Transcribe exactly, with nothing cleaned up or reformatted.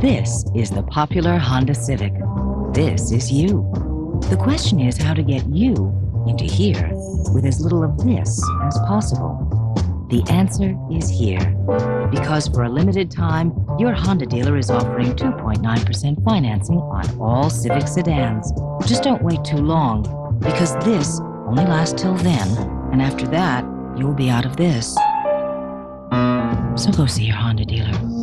This is the popular Honda Civic. This is you. The question is how to get you into here with as little of this as possible. The answer is here, because for a limited time, your Honda dealer is offering two point nine percent financing on all Civic sedans. Just don't wait too long, because this only lasts till then, and after that, you'll be out of this. So go see your Honda dealer.